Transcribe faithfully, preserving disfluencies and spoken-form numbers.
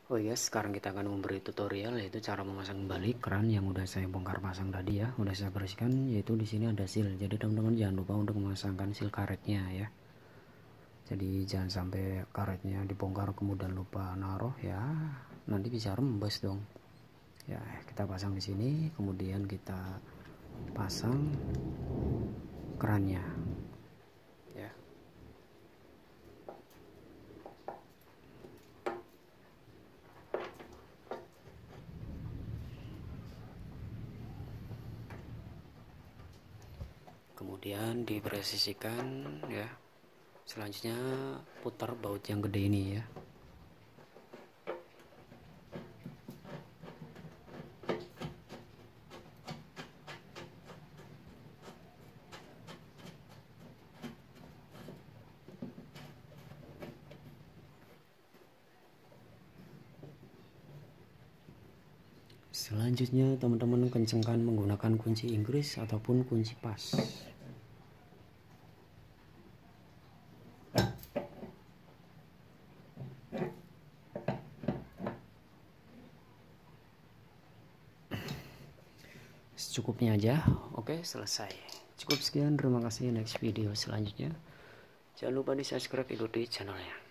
Oh iya, sekarang kita akan memberi tutorial yaitu cara memasang kembali keran yang udah saya bongkar pasang tadi ya, udah saya bersihkan. Yaitu di sini ada seal. Jadi teman-teman jangan lupa untuk memasangkan seal karetnya ya. Jadi jangan sampai karetnya dibongkar kemudian lupa naruh ya, nanti bisa rembes dong. Ya, kita pasang di sini, kemudian kita pasang kerannya. Ya. Kemudian dipresisikan ya. Selanjutnya putar baut yang gede ini ya. Selanjutnya teman-teman kencangkan menggunakan kunci Inggris ataupun kunci pas. Secukupnya aja. Oke, selesai. Cukup sekian, terima kasih. Next video selanjutnya jangan lupa di subscribe, ikuti channelnya.